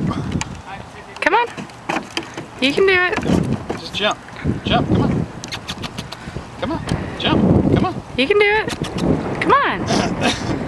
Come on. You can do it. Just jump. Jump, come on. Come on. Jump. Come on. You can do it. Come on.